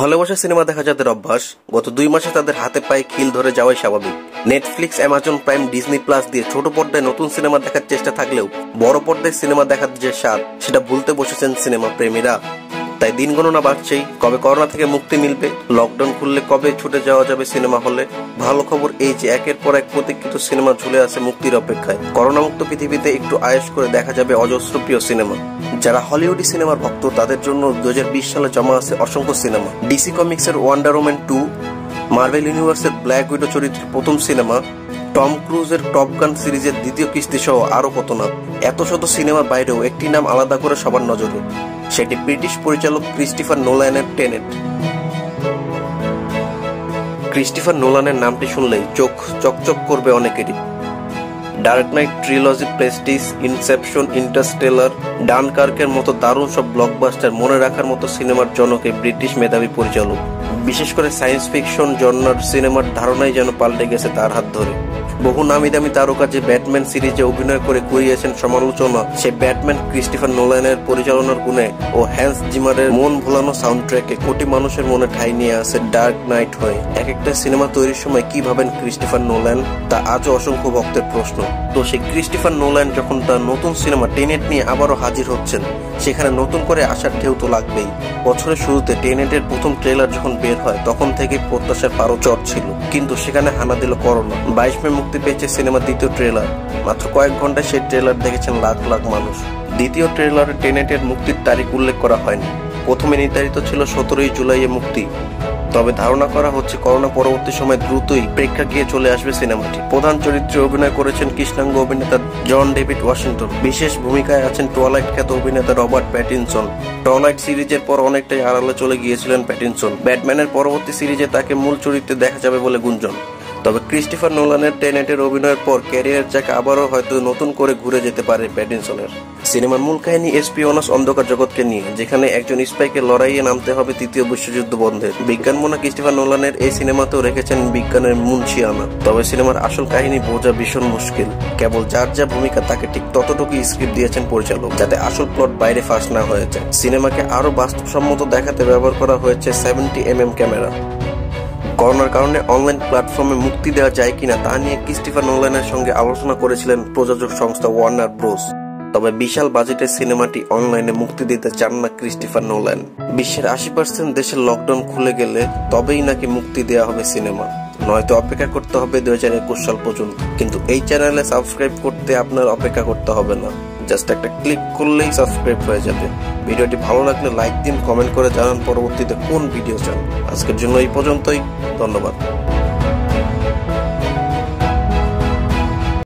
হলে বসে সিনেমা দেখা যাদের অভ্যাস, গত 2 মাসে তাদের হাতে পায়ে খিল ধরে যাওয়াই স্বাভাবিক। Netflix, Amazon Prime, Disney plus দিয়ে ছোট পর্দায় নতুন সিনেমা দেখার চেষ্টা থাকলেও বড় পর্দায় সিনেমা দেখার যে স্বাদ, সেটা ভুলতে বসেছেন সিনেমা প্রেমীরা। তাই দিন গণনা বাড়ছেই, কবে করোনা থেকে মুক্তি মিলবে, লকডাউন খুললে কবে ছুটে যাওয়া যাবে সিনেমা হলে। ভালো খবর এই যে একের পর এক প্রতীক্ষিত সিনেমা ঝুলে আছে মুক্তির অপেক্ষায়। করোনা মুক্ত পৃথিবীতে একটু আয়েশ করে দেখা যাবে অজস্র প্রিয় সিনেমা। যারা হলিউডি সিনেমার ভক্ত তাদের জন্য 2020 সালে জমা আছে অসংখ্য সিনেমা। ডিসি কমিক্সের ওয়ান্ডার ওম্যান 2, মার্ভেল ইউনিভার্সের ব্ল্যাক উইডো চরিত্রের প্রথম সিনেমা, টম ক্রুজের টপ গান সিরিজের দ্বিতীয় কিস্তি সহ আরো কত না। এত শত সিনেমার বাইরেও একটি নাম আলাদা করে সবার নজরে, সেটি ব্রিটিশ পরিচালক ক্রিস্টোফার নোলানের টেনেট। ক্রিস্টোফার নোলানের নামটি শুনলেই চোখ চকচক করবে অনেকেরই। Dark Knight trilogy, Prestige, Inception, Interstellar, ডানকার্কের মতো দারুণ সব ব্লকবাস্টার মনে রাখার মতো সিনেমার জনক এই ব্রিটিশ মেধাবী পরিচালক। বিশেষ করে সায়েন্স ফিকশন জনরার সিনেমার ধারণাই যেন পাল্টে গেছে তার হাত ধরে। বহু নামি দামি তারকা যে ব্যাটম্যান সিরিজে অভিনয় করে কুড়িয়েছেন সমালোচনা, সেই ব্যাটম্যান ক্রিস্টোফার নোলানের পরিচালনার গুণে ও হ্যান্স জিমারের মন ভোলানো সাউন্ড ট্র্যাকে কোটি মানুষের মনে ঠাঁই নিয়ে আসে ডার্ক নাইট হয়ে। এক একটা সিনেমা তৈরির সময় কি ভাবেন ক্রিস্টোফার নোলান, তা আজও অসংখ্য ভক্তের প্রশ্ন। তো সেই ক্রিস্টোফার নোলান যখন তার নতুন সিনেমা টেনেট নিয়ে আবারও হাজির হচ্ছেন, সেখানে নতুন করে আসার ঢেউ তো লাগবেই। বছরের শুরুতে টেনেটের প্রথম ট্রেলার যখন বের হয়, তখন থেকে প্রত্যাশার পারও চট ছিল, কিন্তু সেখানে হানা দিল করোনা। 22 মে মুক্তি পেয়েছে সিনেমার দ্বিতীয় ট্রেলার। মাত্র কয়েক ঘন্টায় সেই ট্রেলার দেখেছেন লাখ লাখ মানুষ। দ্বিতীয় ট্রেলারে টেনেটের মুক্তির তারিখ উল্লেখ করা হয়নি। প্রথমে নির্ধারিত ছিল 17 জুলাইয়ে মুক্তি, তবে ধারণা করা হচ্ছে করোনা পরবর্তী সময় দ্রুতই প্রেক্ষাগৃহে চলে আসবে সিনেমাটি। প্রধান চরিত্রে অভিনয় করেছেন কৃষ্ণাঙ্গ অভিনেতা জন ডেভিড ওয়াশিংটন। বিশেষ ভূমিকায় আছেন টুয়াইলাইট খ্যাত অভিনেতা রবার্ট প্যাটিনসন। টুয়াইলাইট সিরিজের পর অনেকটাই আড়ালে চলে গিয়েছিলেন প্যাটিনসন। ব্যাটম্যানের পরবর্তী সিরিজে তাকে মূল চরিত্রে দেখা যাবে বলে গুঞ্জন। তবে ক্রিস্টোফার নোলানের টেনেটের অভিনয়ের পর ক্যারিয়ার চাকা আবারও হয়তো নতুন করে ঘুরে যেতে পারে প্যাটিনসনের। সিনেমার মূল কাহিনী এসপিওনাস অন্ধকার জগৎকে নিয়ে, যেখানে একজন স্পাইকে লড়াইয়ে নামতে হবে তৃতীয় বিশ্বযুদ্ধ বন্ধের। বিজ্ঞানমনা ক্রিস্টোফার নোলানের এই সিনেমাতেও রেখেছেন বিজ্ঞানের মুনশিয়ানা। তবে সিনেমার আসল কাহিনী বোঝা ভীষণ মুশকিল। কেবল যার যা ভূমিকা তাকে ঠিক ততটুকুই স্ক্রিপ্ট দিয়েছেন পরিচালক, যাতে আসল প্লট বাইরে ফাঁস না হয়ে যায়। সিনেমাকে আরো বাস্তবসম্মত দেখাতে ব্যবহার করা হয়েছে 70mm ক্যামেরা। করোনার কারণে অনলাইন প্ল্যাটফর্মে মুক্তি দেওয়া যায় কিনা তা নিয়ে ক্রিস্টোফার নোলানের সঙ্গে আলোচনা করেছিলেন প্রযোজক সংস্থা ওয়ার্নার ব্রোস। তবে বিশাল বাজেটের সিনেমাটি অনলাইনে মুক্তি দিতে চান না ক্রিস্টোফার নোলান। বিশ্বের 80% দেশের লকডাউন খুলে গেলে তবেই নাকি মুক্তি দেওয়া হবে সিনেমা, নয়তো অপেক্ষা করতে হবে 2021 সাল পর্যন্ত। কিন্তু এই চ্যানেলে সাবস্ক্রাইব করতে আপনার অপেক্ষা করতে হবে না, জাস্ট একটা ক্লিক করলেই সাবস্ক্রাইব হয়ে যাবে। ভিডিওটি ভালো লাগলে লাইক দিন, কমেন্ট করে জানান পরবর্তীতে কোন ভিডিও চান। আজকের জন্য এই পর্যন্তই, ধন্যবাদ।